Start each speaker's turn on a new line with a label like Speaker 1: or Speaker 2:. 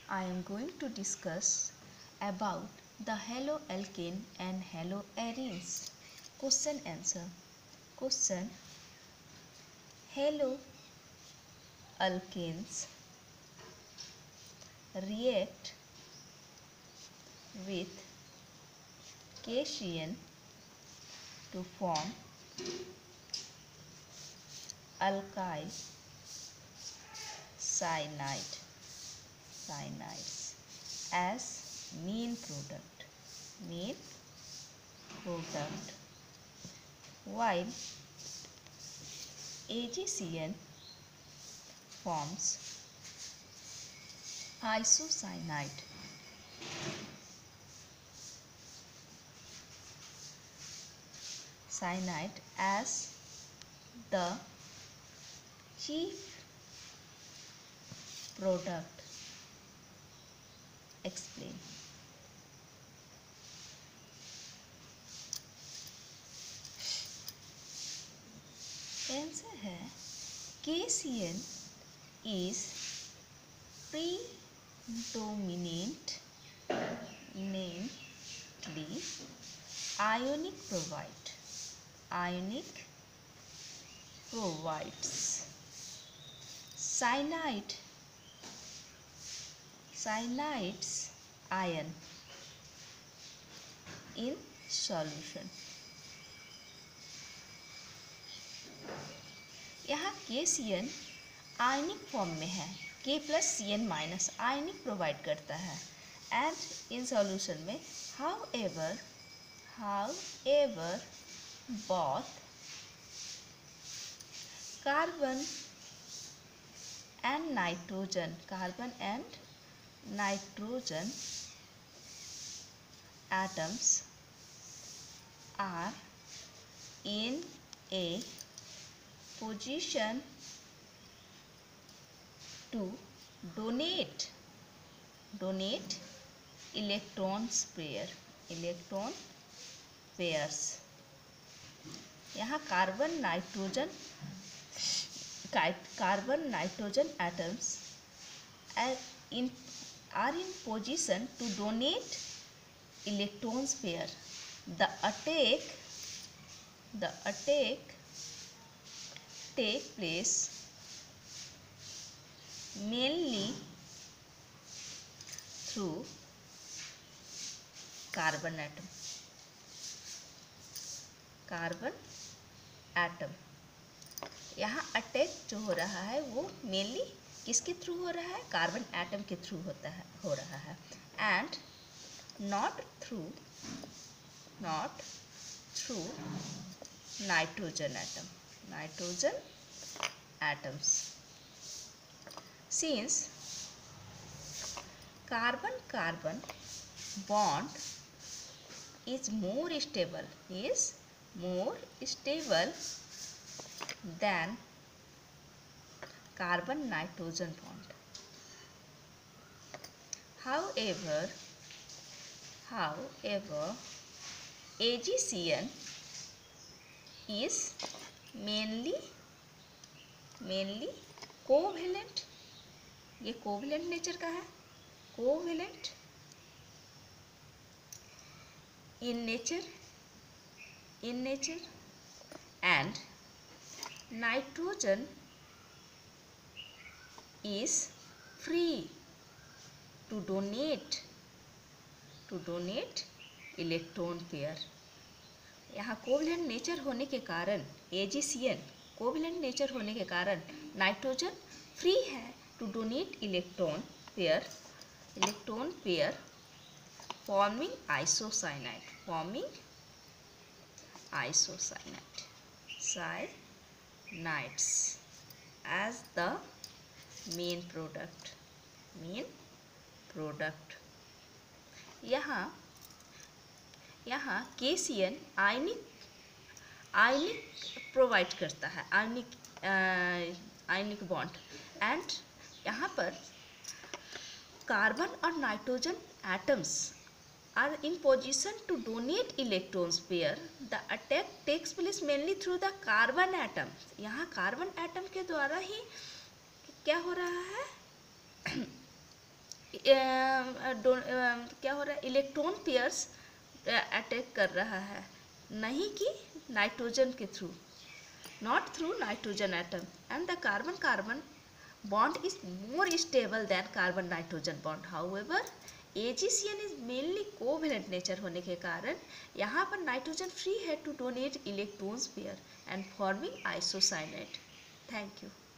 Speaker 1: I am going to discuss about the haloalkane and haloarenes. Question answer. Question. Haloalkanes react with cation to form alkyl cyanides as main product while AgCN forms isocyanide as the chief product. Explain. Answer है KCN is predominantly ionic provides cyanides ion in solution. यहाँ KCN ionic form में है, K plus CN minus ionic provide करता है and in solution में however both carbon and nitrogen atoms are in a position to donate electron pairs. यहाँ carbon nitrogen atoms are in position to donate electrons pair. The attack take place mainly through carbon atom. यहाँ attack जो हो रहा है वो mainly किसके through हो रहा है? कार्बन एटम के थ्रू हो रहा है and not through nitrogen atoms. Since carbon bond is more stable than carbon nitrogen bond. However, AgCN is mainly covalent. ये कोवेलेंट नेचर का है, covalent in nature and nitrogen is free to donate electron pair. यहाँ covalent nature होने के कारण AgCN covalent nature होने के कारण नाइट्रोजन फ्री है to donate electron pair forming cyanides as the main product. यहाँ KCN आयनिक प्रोवाइड करता है, आयनिक बॉन्ड एंड यहाँ पर कार्बन और nitrogen atoms are in position to donate electrons pair. The attack takes place mainly through the carbon atom. यहाँ carbon atom के द्वारा ही क्या हो रहा है? क्या हो रहा है, इलेक्ट्रॉन पेयर्स अटैक कर रहा है, नहीं कि नाइट्रोजन के through, not through nitrogen atom, and the carbon carbon bond is more stable than carbon nitrogen bond. However, AgCN is mainly covalent nature होने के कारण यहाँ पर नाइट्रोजन फ्री है to donate electrons pair and forming isocyanate. Thank you.